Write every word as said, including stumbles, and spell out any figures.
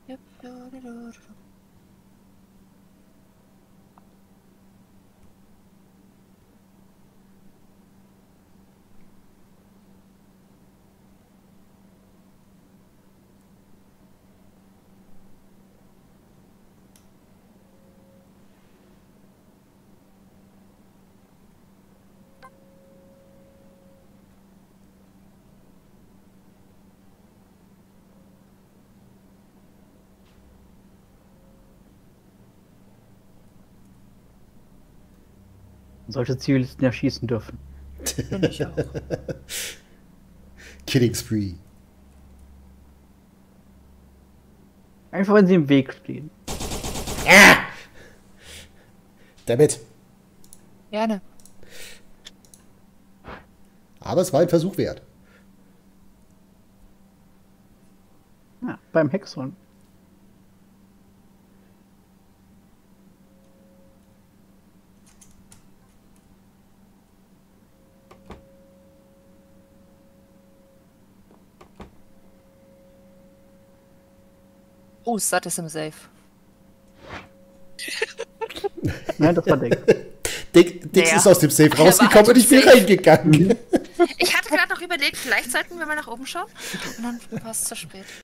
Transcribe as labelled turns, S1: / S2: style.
S1: Jupp, du, du, du, du.
S2: Solche Zivilisten ja schießen dürfen.
S1: Finde ich auch.
S3: Killing Spree.
S2: Einfach, wenn sie im Weg stehen.
S3: Ah! Damit.
S1: Gerne.
S3: Aber es war ein Versuch wert.
S2: Ja, beim Hexon.
S1: Oh, Sat ist im Safe.
S2: Nein, das war Dex.
S3: Dick, Dix
S1: Der.
S3: ist aus dem Safe
S1: Der war
S3: rausgekommen
S1: halt
S3: und ich bin
S1: safe.
S3: reingegangen.
S1: Ich hatte gerade noch überlegt, vielleicht sollten wir mal nach oben schauen. Und dann war es zu spät.